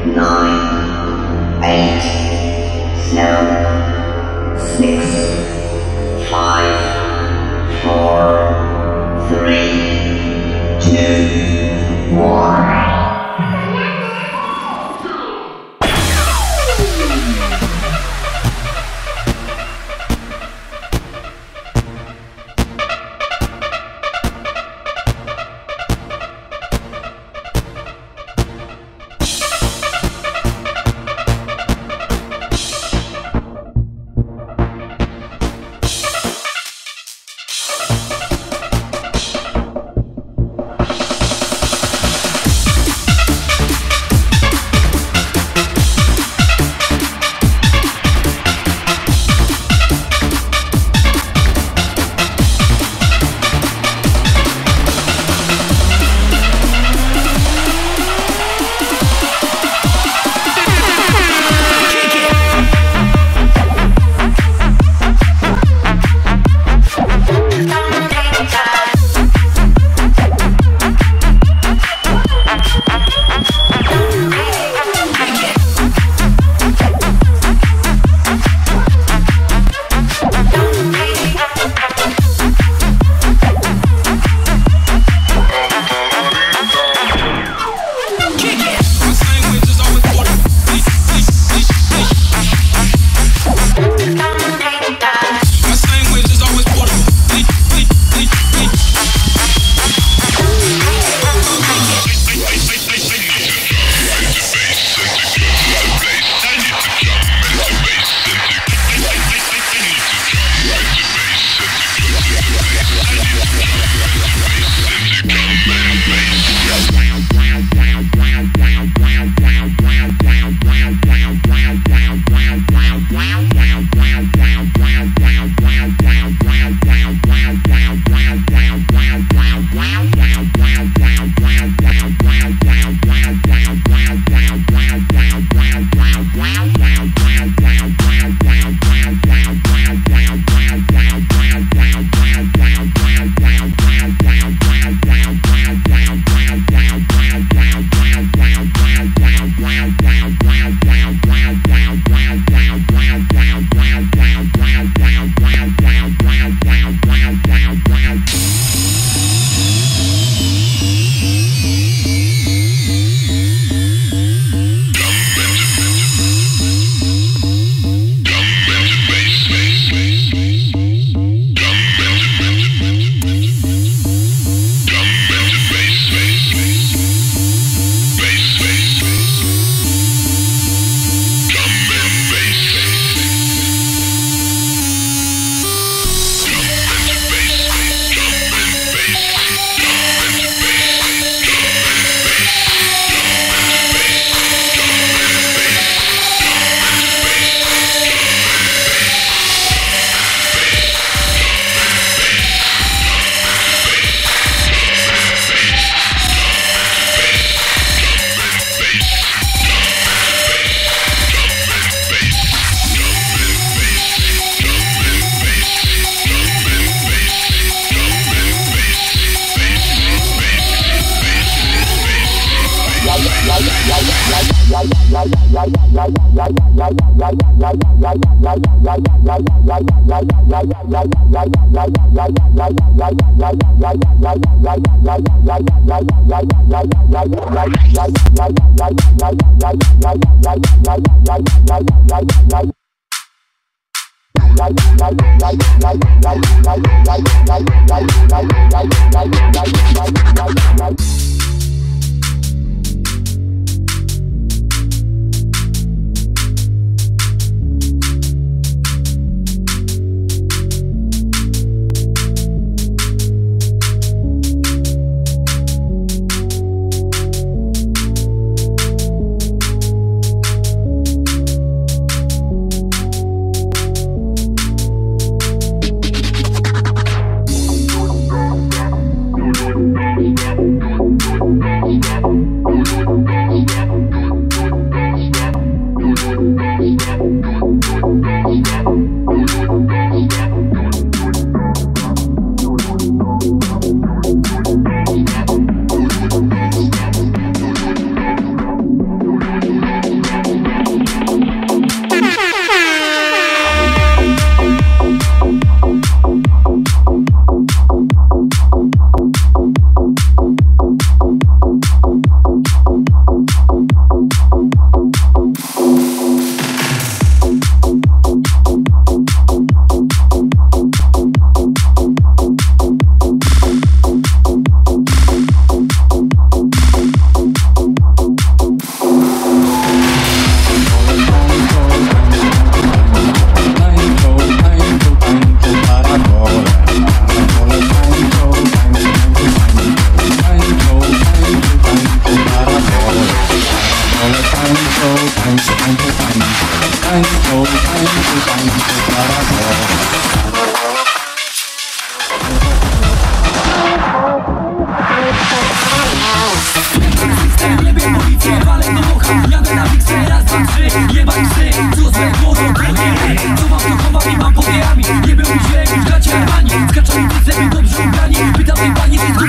nine, eight, seven, six, five, four, three, two, one.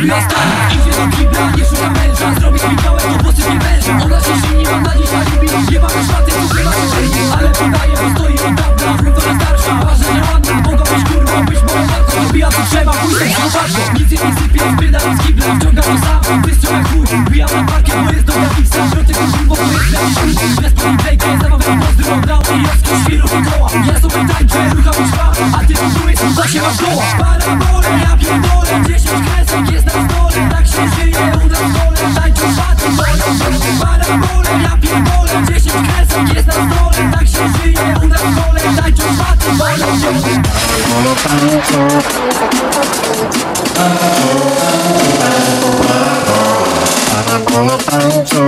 na stanie. Idzie do kibla, nie szuka męża. Zrobić mi białego, posypie węża. Ona się silni, mam na dzisiaj lubi. Nie mamy szmaty, używa się żyje. Ale podaje, bo stoi od dawna. Kurwa starsza, ważenie ładna. Mogą być kurwą, być moją matką. Dobija co trzeba, pójdę z zobaczą. Nic nie sypie, zbiedam z kibla. Wciągam to sam, wystrzał jak chuj. Wbijam na parkiet, bo jest dobra pizza. Wroty kurwo, bo jest jakiś chuj. Bez plejkę, zamawiam pozdro od rał. I oski świrów i koła. Ja sobie tańczę, rucham już wam. A ty budujesz, to się masz koła. Parabole, ja pierdolę. 10 kresek jest na stole. Tak się żyje, u nas w dole. Tańczą szaty, bolą. Parabole, ja pierdolę. 10 kresek jest na stole. Tak się żyje, u nas w dole. Tańczą szaty, bolą. Parabole tańczą,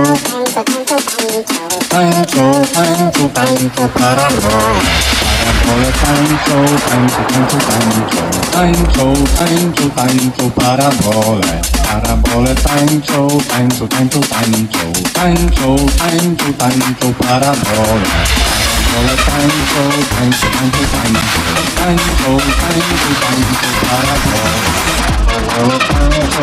tańczą, tańczą, tańczą, parabole. Parabole tańczą, tańczą, tańczą, tańczą, tańczą, tańczą, tańczą, parabole. Parabole tańczą, tańczą, tańczą, tańczą, tańczą, tańczą, tańczą, parabole. Parabole tańczą, tańczą, tańczą, tańczą, tańczą, tańczą, tańczą, parabole. Parabole tańczą,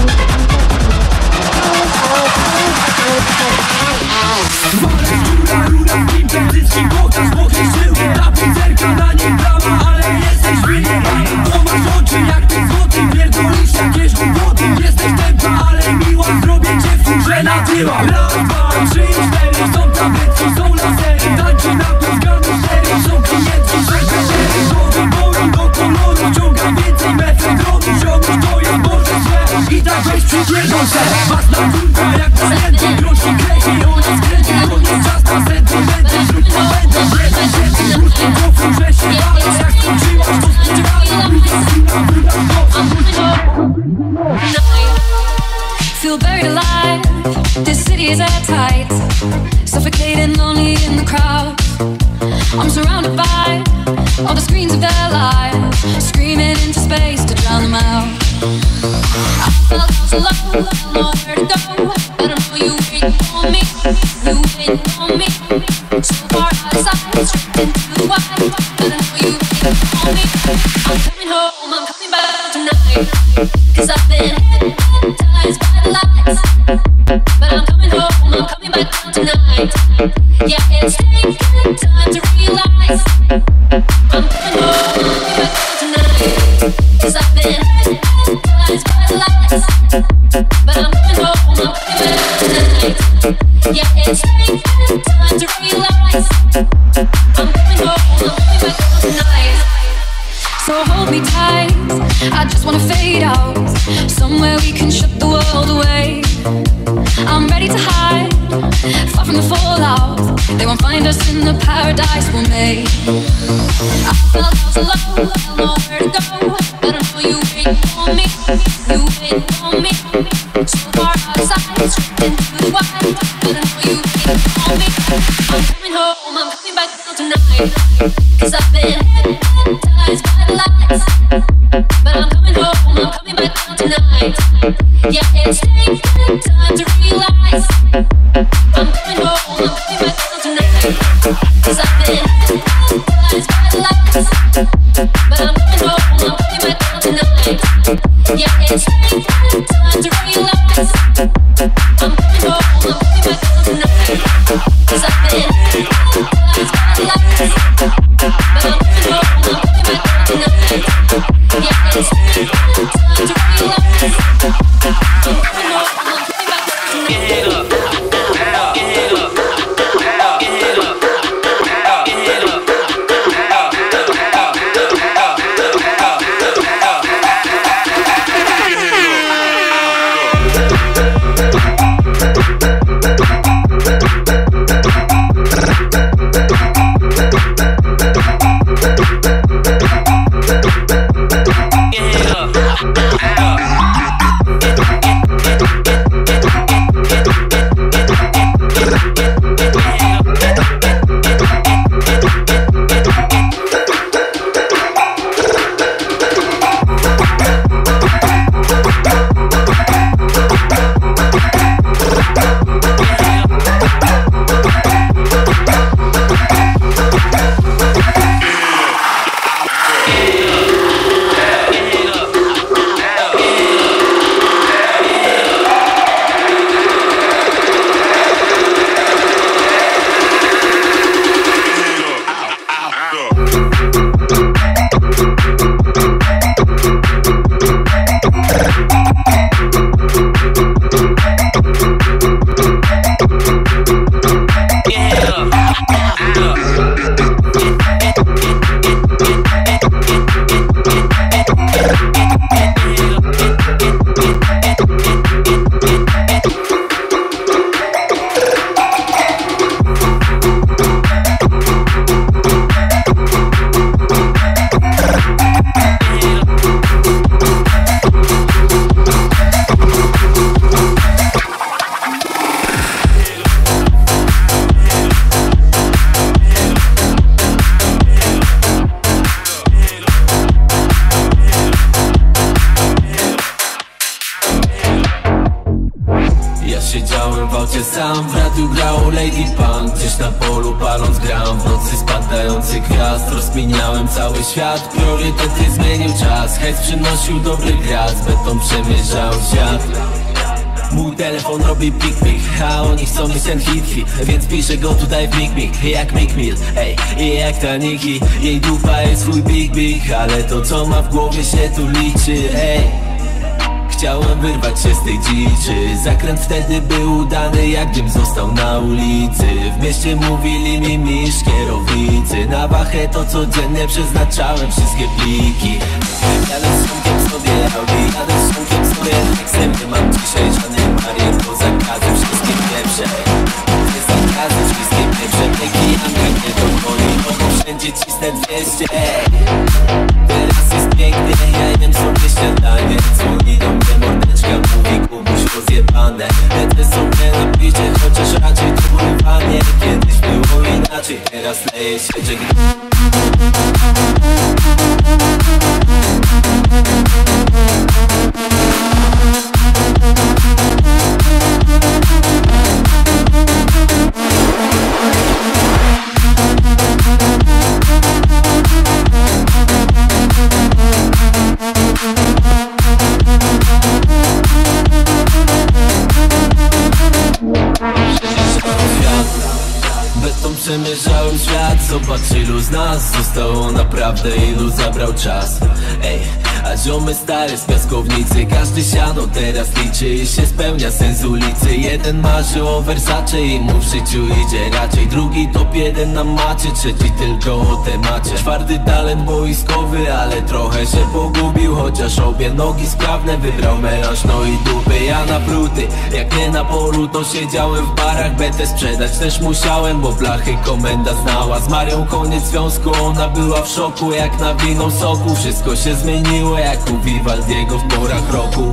Rura, impetycki pokaż, pokaż żył. Ta pizzerka na nie brała, ale jesteś winien. To masz oczy jak ty złoty, pierdolisz jakieś głupoty. Jesteś tępa, ale miła, zrobię cię w kurze na tyła. Raz, dwa, trzy, cztery, są tabletki, są lasery. Tańczy na pizganu cztery, są klientki, są kretery. Do wyboru, do koloru, wciągam więcej mefedronu. Ziomuś to jest Boże złe i tak weź przypierdol se. Was na kurwa jak pamięci, grosi kreci, ona skręci. To nie czas na sentymenty, zrób to będzie. Jeden dzieci, puszczę kofu, że się bała. Jak skończyłaś, to spodziewała. Feel buried alive, this city is airtight. Suffocating lonely in the crowd. I'm surrounded by all the screens of their lives, screaming into space to drown them out. I felt so low, nowhere to go. I don't know you waiting for me, you waiting on me. So far outside, straight into the wild. I don't know you waiting for me. I'm coming home, I'm coming back tonight. 'Cause I've been hypnotized by the lights. But I'm coming home, I'm coming back down tonight. Yeah, it's taking time to realize. I'm coming home, I'm coming back down tonight. 'Cause I've been hypnotized by the lights. But I'm coming home, I'm coming back down tonight. Yeah, it's taking time to realize. I'm coming home, I'm coming back down tonight. So hold me tight, I just wanna fade out. Somewhere we can shut the world away. I'm ready to hide, far from the fallout. They won't find us in the paradise we'll make. I felt so low, nowhere to go. I don't know you waiting for me, you waiting on me. So far outside, straight into the wild. I don't know you waiting for me. I'm coming home, I'm coming back down tonight. 'Cause I've been hypnotized by the lights. But I'm coming home, I'm coming back down tonight. Yeah, it's taking time to realize. I'm coming home, I'm coming back down tonight. 'Cause I've been hypnotized by the lights. But I'm coming home, I'm coming back down tonight. Yeah, it's taking time to realize. I'm coming home, I'm coming back down tonight. 'Cause I've been hypnotized by the lights. But I'm coming home, I'm coming back down tonight. Yeah, it's taking time to realize. I'm coming home, I'm coming back down tonight. Get up, get up, get up, get up, get up. siedziałem w aucie sam. W radiu grało Lady Punk, gdzieś na polu paląc gram. W nocy spadający gwiazd, rozkminiałem cały świat. Priorytety zmienił czas, hejs przynosił dobry gras. Beton przemierzał świat. Mój telefon robi pik-pik, a oni chcą mieć ten hit, więc piszę go tutaj w mig-mig. Jak Mick Mill, ej, i jak ta Nicki. Jej dupa jest swój big, ale to co ma w głowie się tu liczy, ej. Chciałem wyrwać się z tej dziczy. Zakręt wtedy był udany, jak gdym został na ulicy. W mieście mówili mi mistrz kierownicy. Na wachę to codziennie przeznaczałem wszystkie pliki. Jadę z szumkiem sobie Audi, jadę z szumkiem sobie Nexem. Nie mam dzisiaj żadnych barier, bo zakazy wszystkie pieprze. Te zakazy wszystkie pieprze. Mnie kijanka nie dogoni, bo wszędzie cisnę 200. Teraz jest pięknie, ja jem sobie śniadanie. Dzwoni do mnie mordeczka, mówi Kubuś rozjebane. Lecę sobie na picie, chociaż raczej to pływanie. Kiedyś było inaczej, teraz leje się Jack. Beton przemierzałem świat, zobacz ilu z nas zostało naprawdę, ilu zabrał czas. Ej, a ziomy stare z piaskownicy, każdy siano teraz liczy i się spełnia sens ulicy. Jeden marzy o Versace i mu w życiu idzie raczej. Drugi top 1 na macie, trzeci tylko o temacie. Czwarty talent boiskowy, ale trochę się pogubił. Chociaż obie nogi sprawne, wybrał melanż, no i dupy. Ja napruty, jak nie na polu to siedziałem w barach. Betę sprzedać też musiałem, bo blachy komenda znała. Z Marią koniec związku, ona była w szoku jak nawinął soku. Wszystko się zmieniło jak u Vivaldiego w porach roku.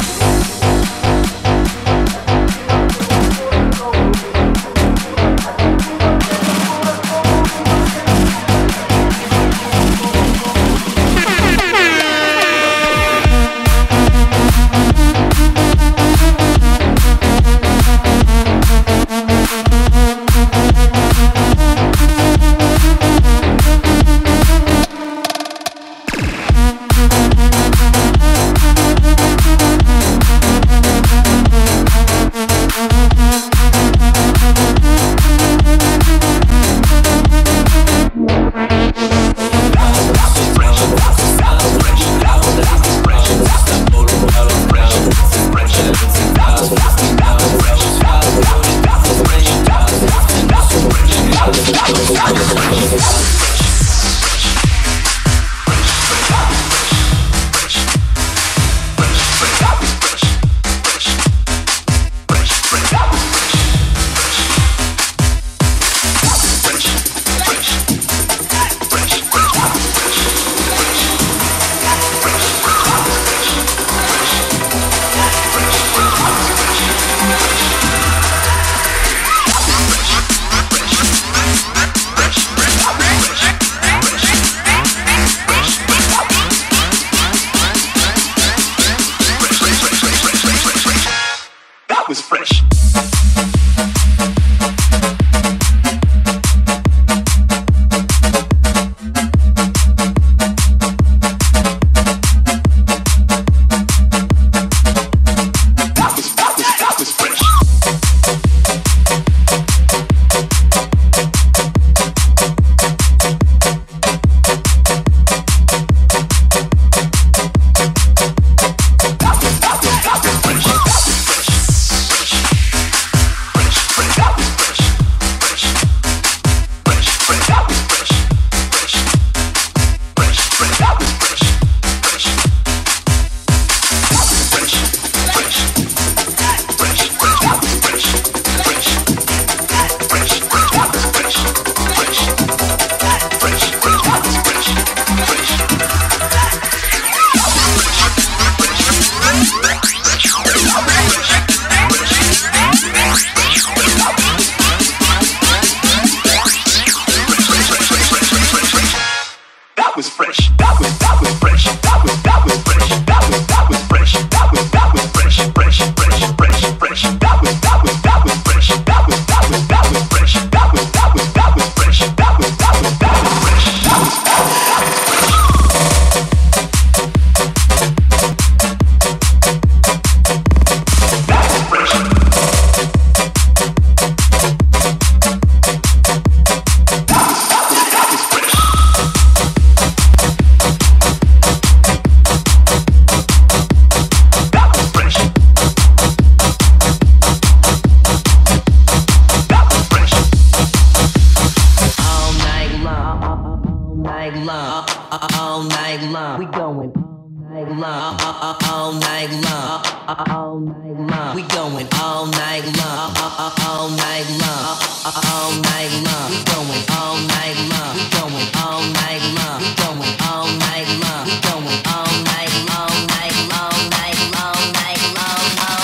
night long, all night long, going all night long, going all night long, going all night long, going all night long, night long, night long, night long,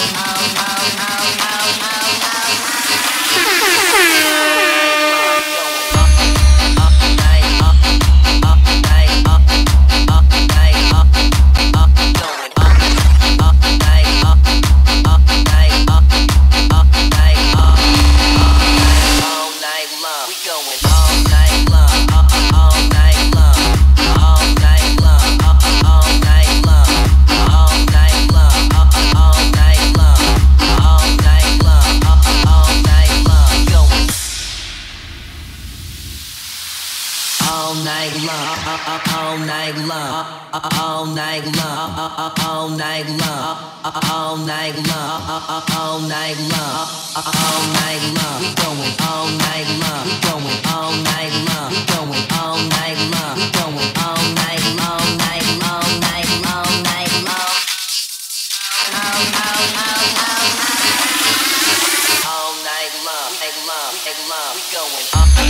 all night long, all night long, all night long, all night long, all night long, all night long, we going all night long, going all night long, going all night long, going all night long, night long, night long, night long, all night long, night long, we going all night.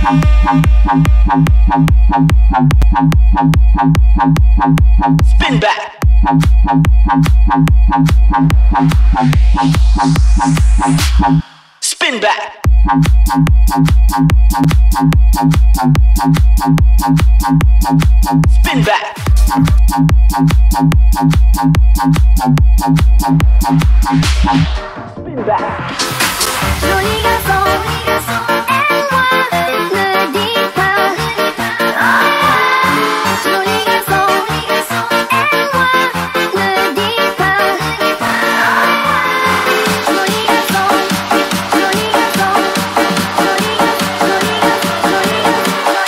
Spin back. Spin back. Spin back. Spin back. Joli garçon, aime-moi, ne dis pas au revoir. Joli garçon, aime-moi, ne dis pas au revoir. Joli garçon, joli garçon, joli garçon, joli garçon, joli garçon.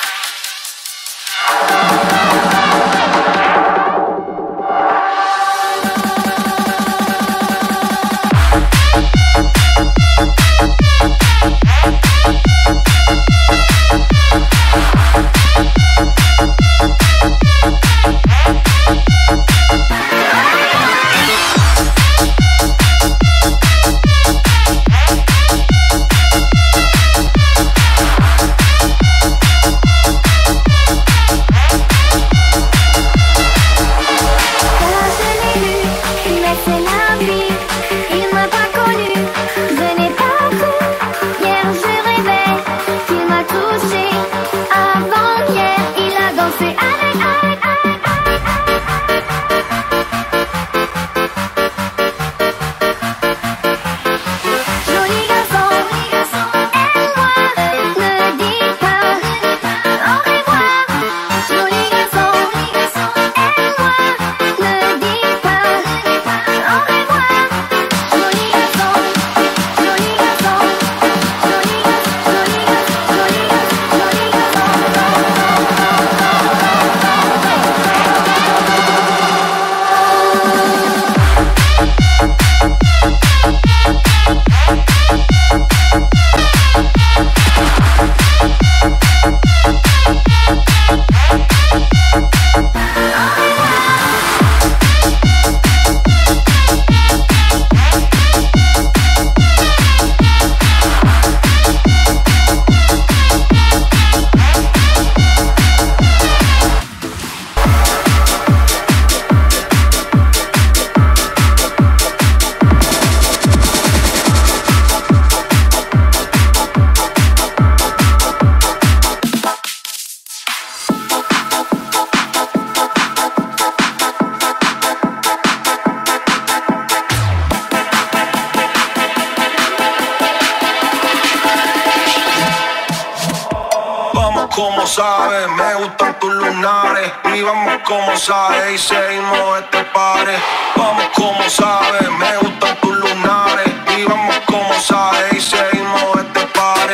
Como sabes, me gustan tus lunares. Y vamos como sabes y seguimos este pare. Vamos como sabes, me gustan tus lunares. Y vamos como sabes y seguimos este pare.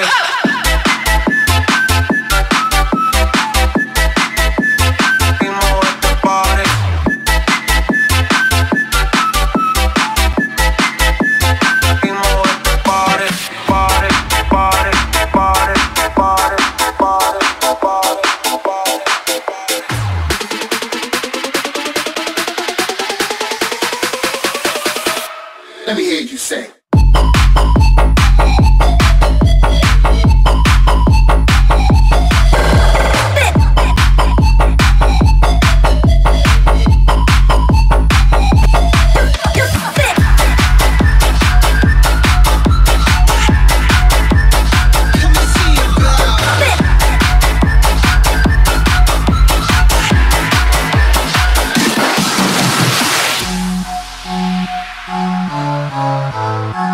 Seguimos este pare. Seguimos este pare, pare, pare, pare, pare, pare. Let me hear you say. Oh,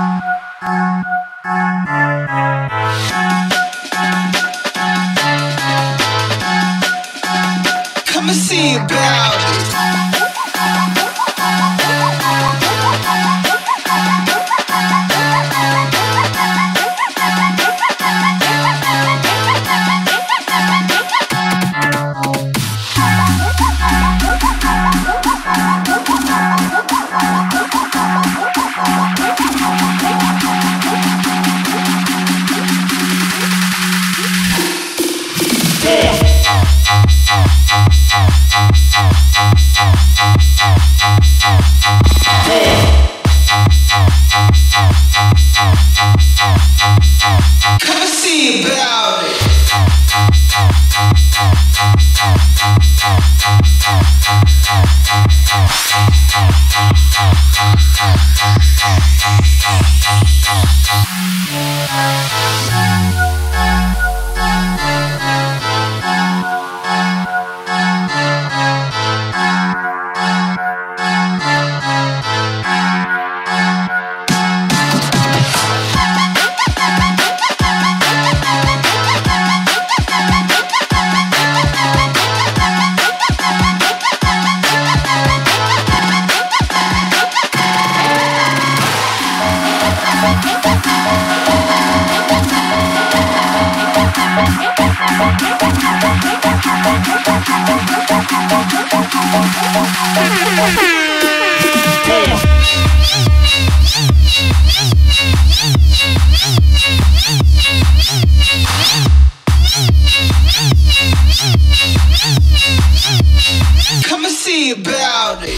Come and see about it.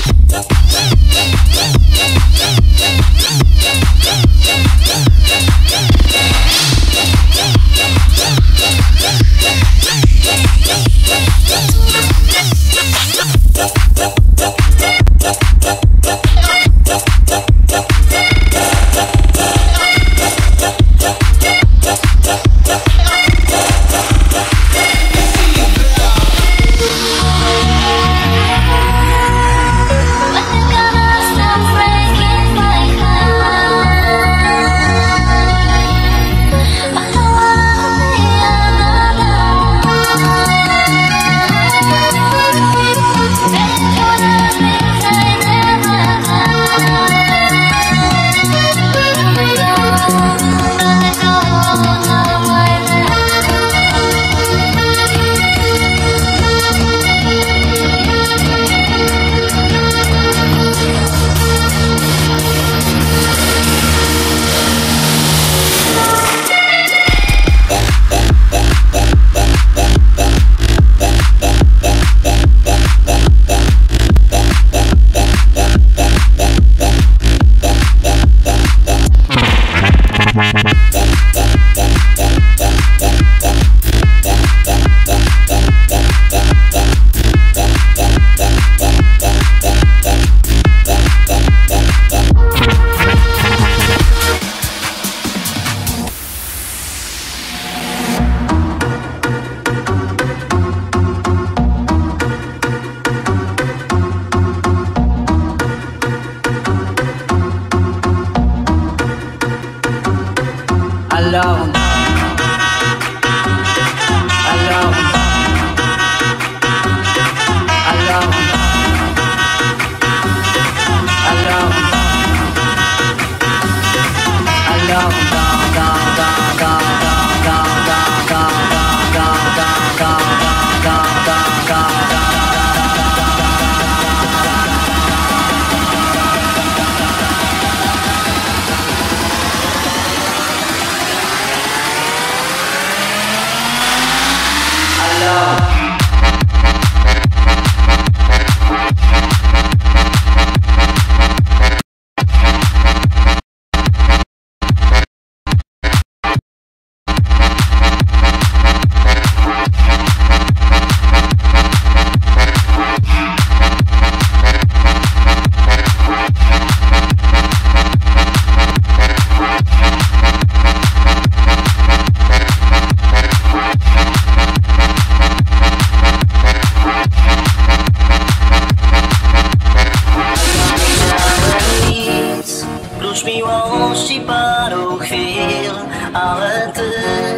miłości paru chwil, ale ty,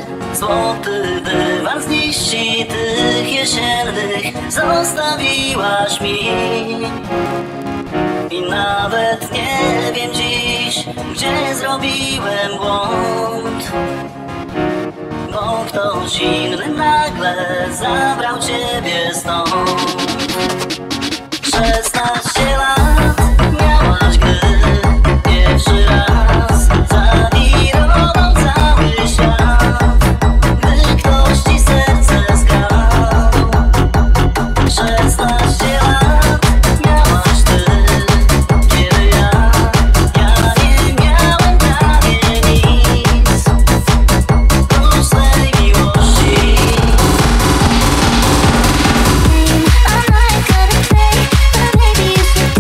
złoty dywan z liści tych jesiennych zostawiłaś mi. I nawet nie wiem dziś, gdzie zrobiłem błąd, bo ktoś inny nagle zabrał ciebie stąd. 16 lat miałaś, gdy pierwszy raz zawirował cały świat, gdy ktoś ci serce skradł. 16 lat miałaś ty, kiedy ja nie miałem prawie nic, prócz tej miłości. I know I gotta play, but maybe you should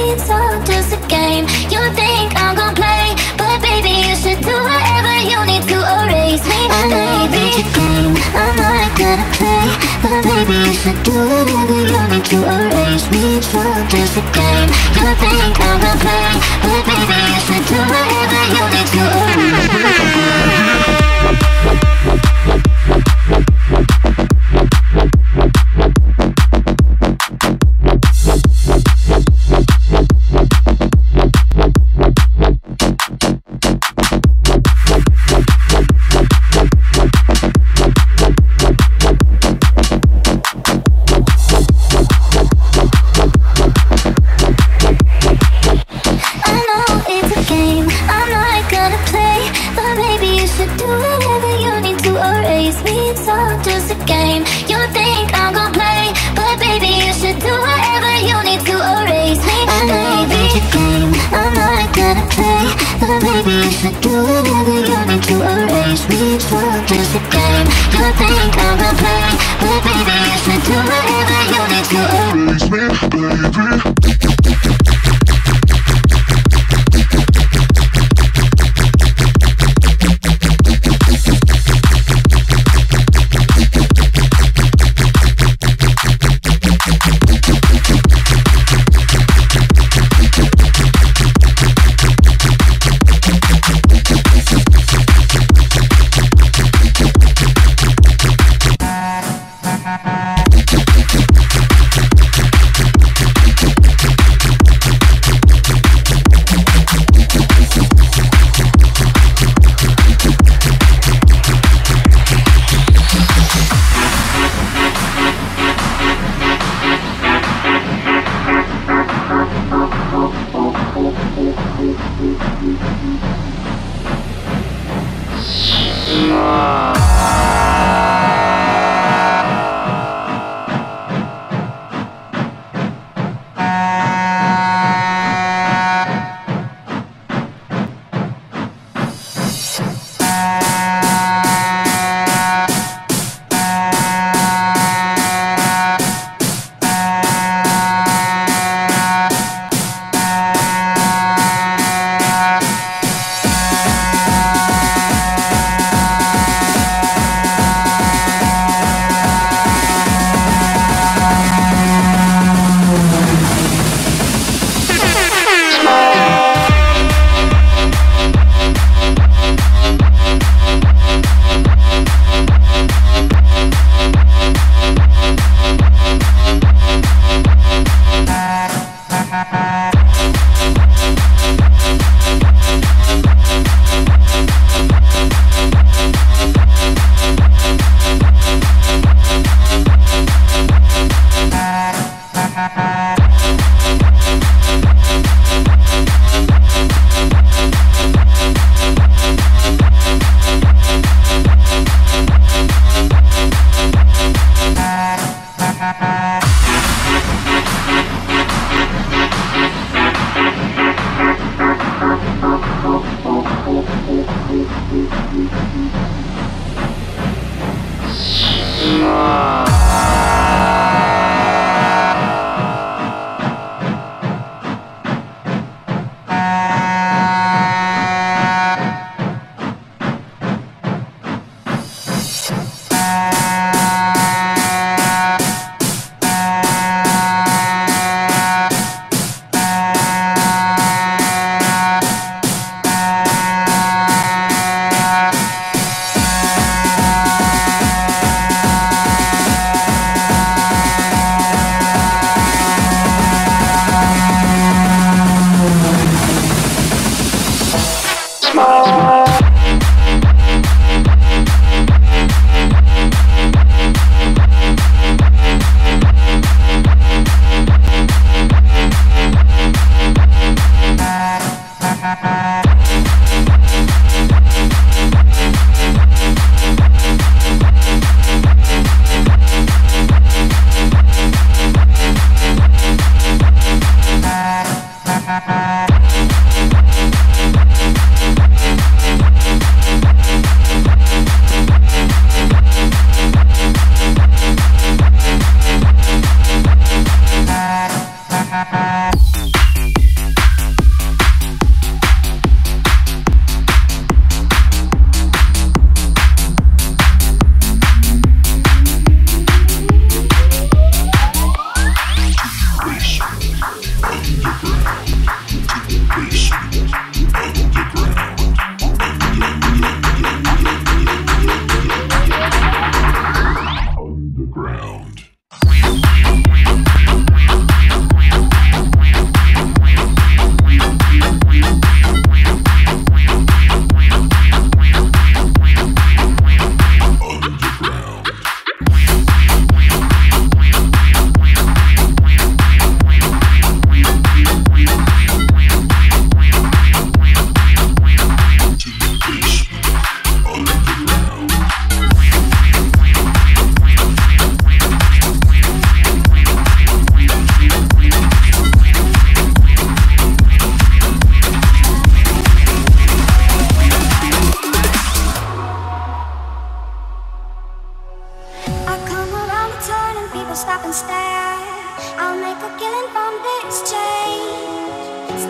It's all just a game. You think I'm gonna play, but baby, you should do whatever you need to erase me. I know it's a game, I'm not gonna play, but baby, you should do whatever you need to erase me. It's all just a game. You think I'm gonna play, but baby, you should do whatever you need to erase me.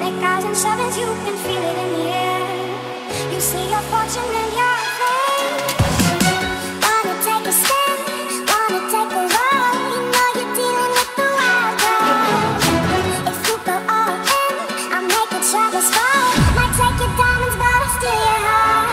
2007, you can feel it in the air. You see your fortune in your face. Wanna take a stand, wanna take a ride. You know you're dealing with the wild card. If you go all in, I'll make the trouble spot. Might take your diamonds, but I'll steal your heart.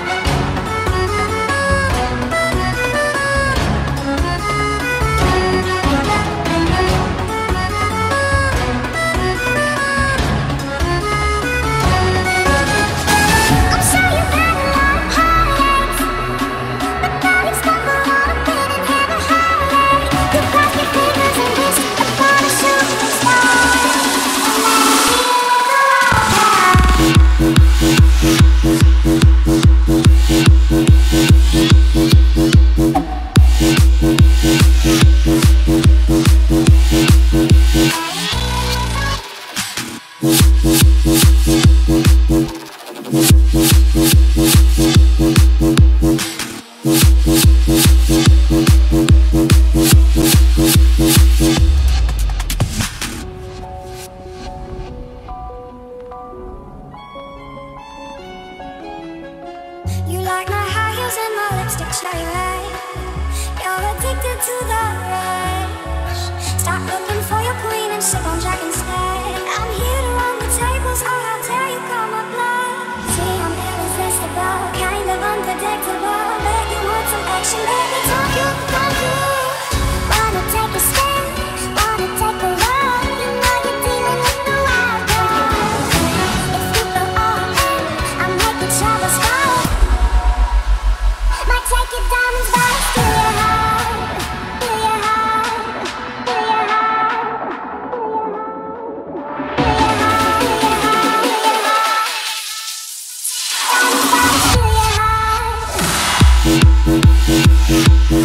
You like my high heels and my lipstick shiny red. You're addicted to the rush. Stop looking for your queen and sip on Jack instead. I'm here to run the tables, oh how dare you call my bluff. See, I'm irresistible, kind of unpredictable. Bet you want some action, baby, don't you, don't you? Wanna take a stand, wanna take a run. You know you're dealing with the wild card. If you go all in, I'll make the trouble spot. Might take your diamonds, but I'll steal your heart. Steal your heart. Steal your heart. Steal your heart. Steal your heart. Steal your heart. Diamonds, but I'll steal your heart.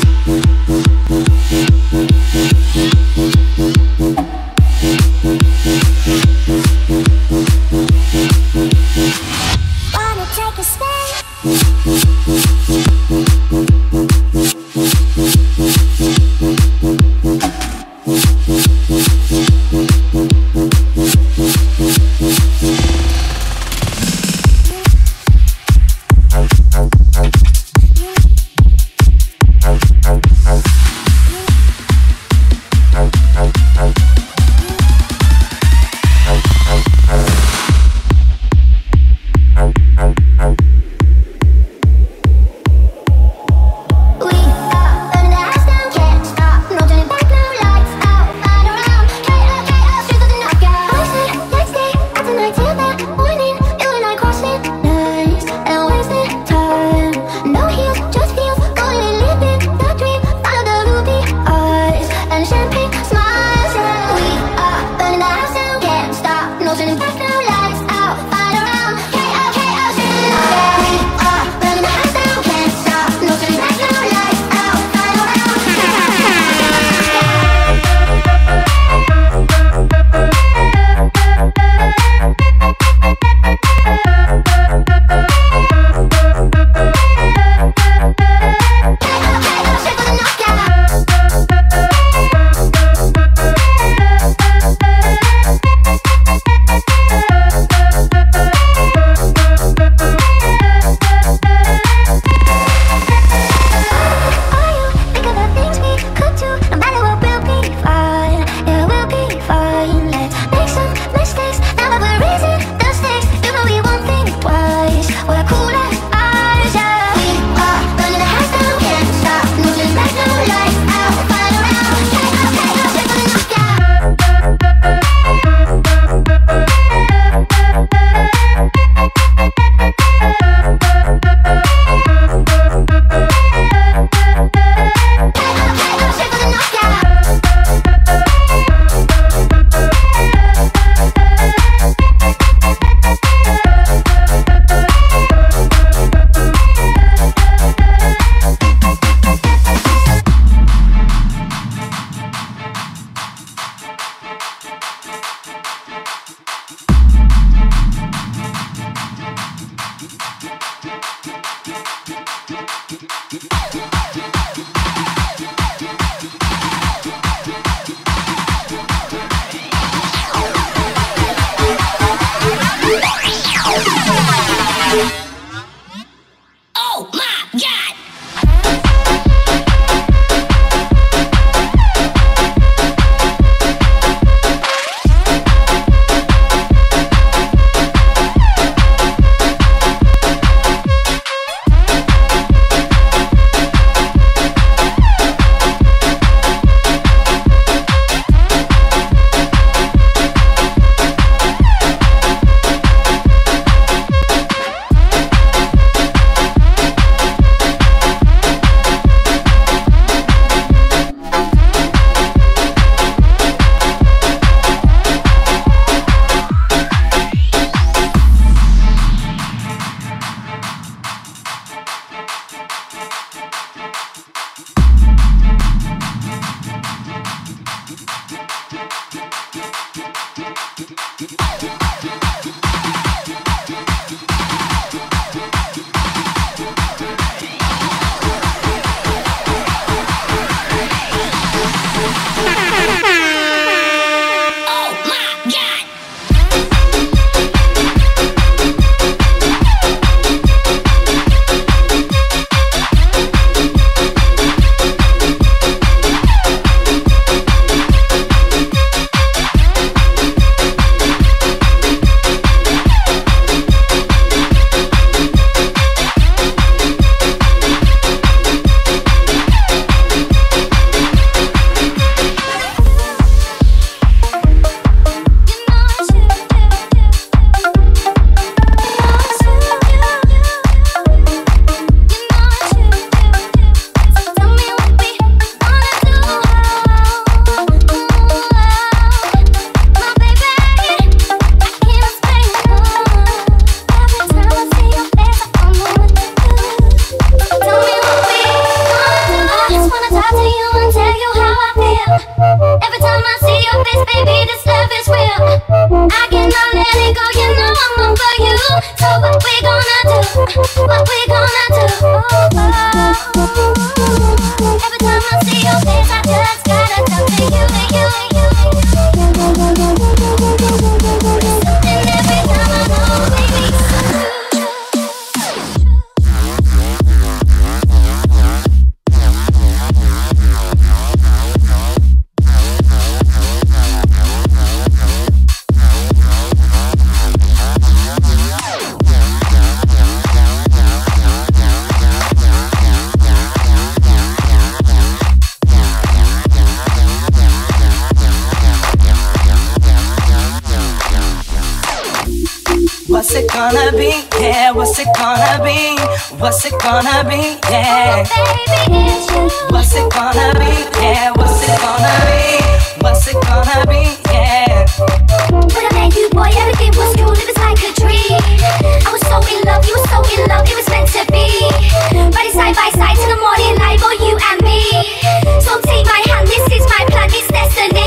What's it gonna be? Yeah, what's it gonna be? What's it gonna be? Yeah. What's it gonna be? Yeah, what's it gonna be? What's it gonna be? Yeah. When I met you, boy, everything was cool, it was like a dream. I was so in love, you were so in love, it was meant to be. Riding side by side to the morning light for you and me. So take my hand, this is my plan, it's destiny.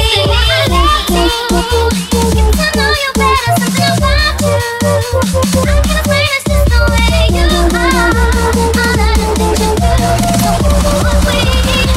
You can know you're better, something about you. I'm gonna swear it's just the way you are. All of the things you do, so what we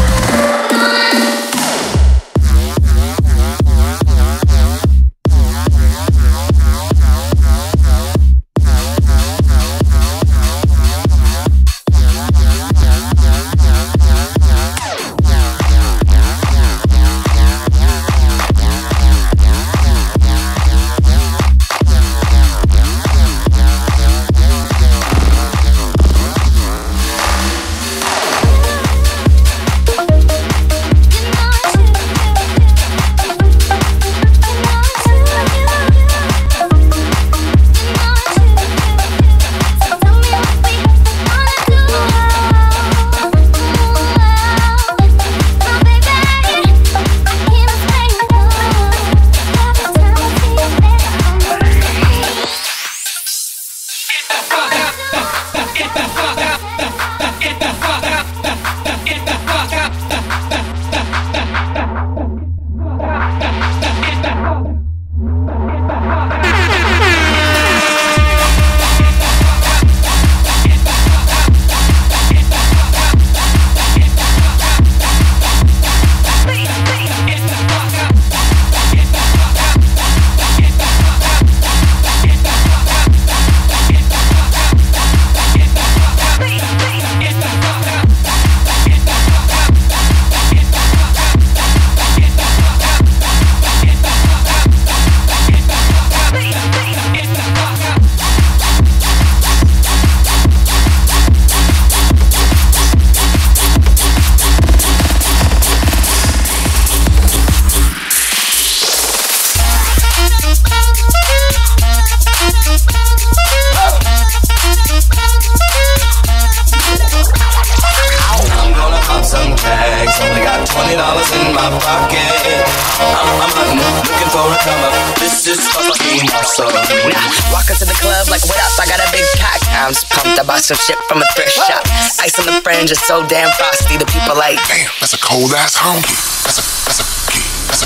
some shit from a thrift shop. Ice on the fringe is so damn frosty. The people like, damn, that's a cold ass honky. That's a key.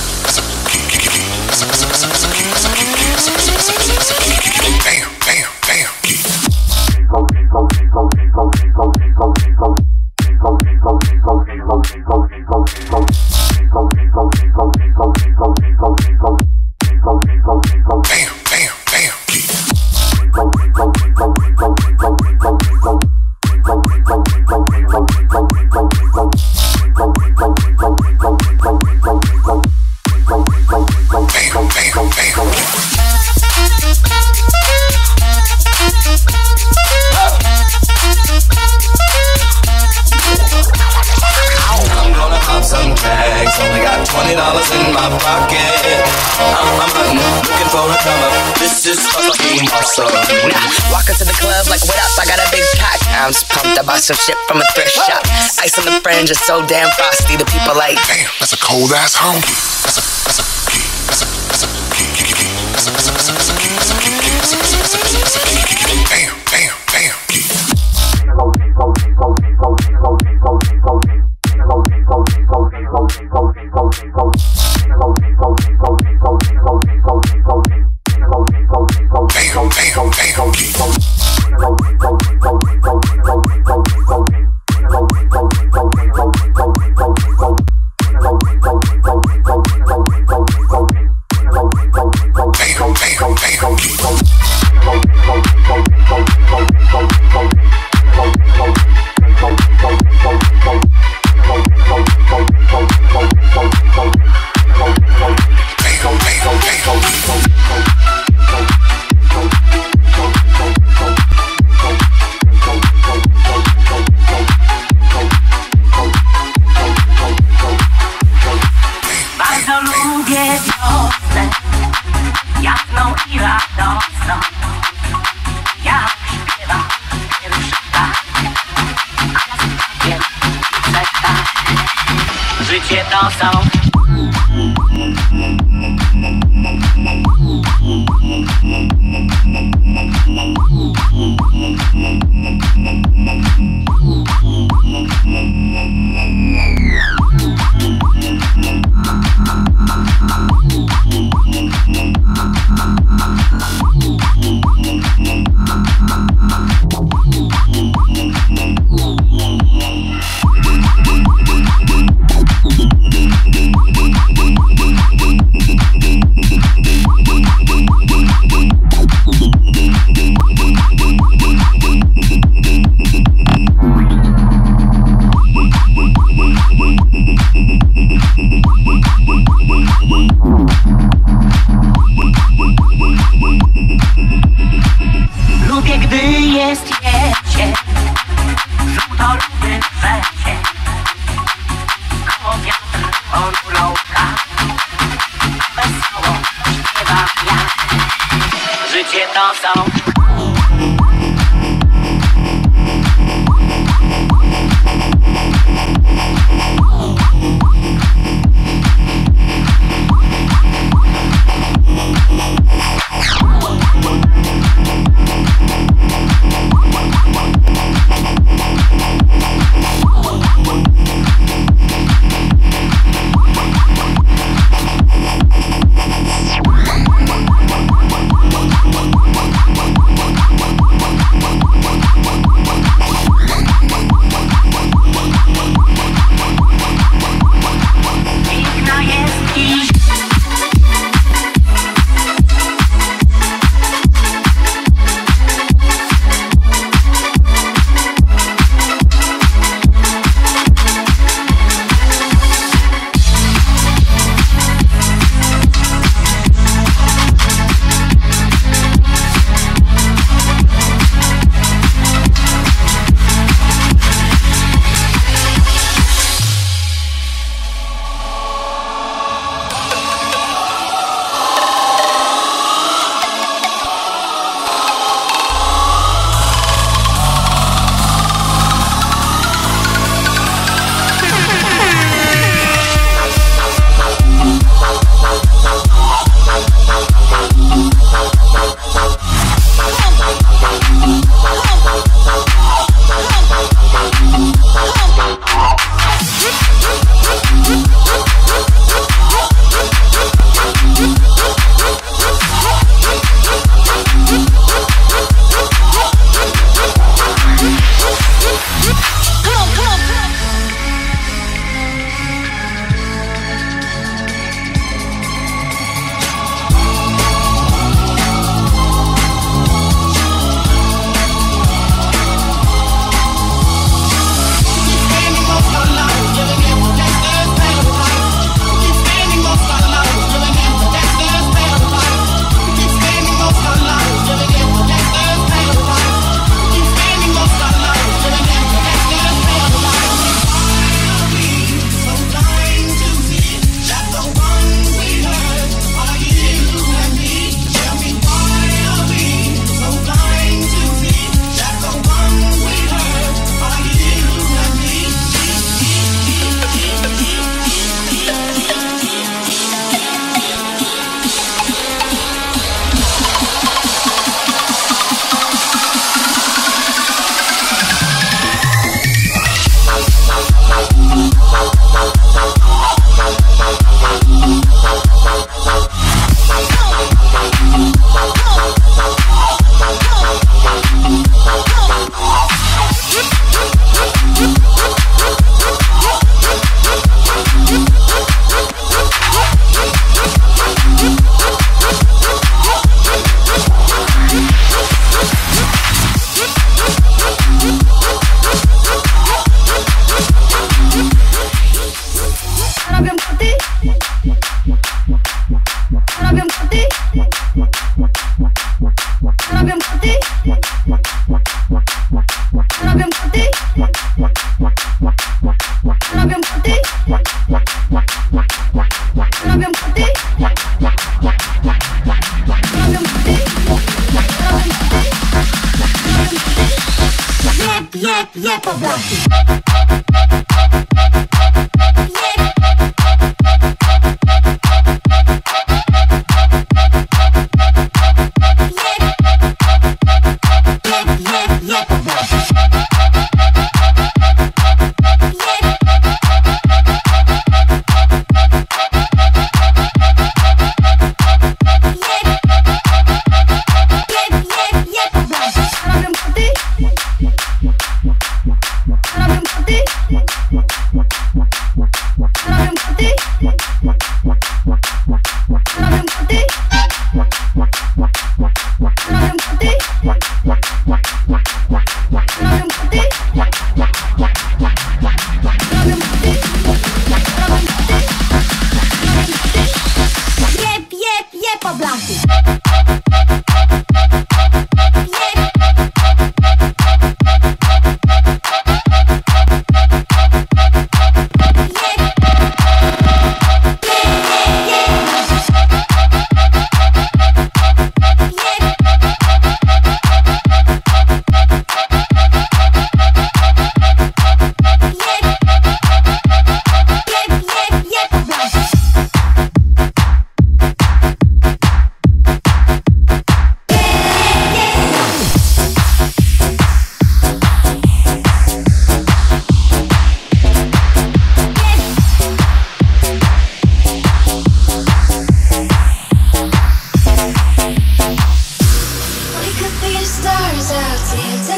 I'm pumped, I bought some shit from a thrift shop. Ice on the fringe is so damn frosty. The people like, damn, that's a cold ass honky. Życie to są lubię, gdy jest jesień. Żółto lubię wecie. Koło wiatr ponurowka. Wesoło śpiewa wiatr. Życie to są Yep, po prostu.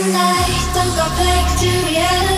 night, don't go back to reality.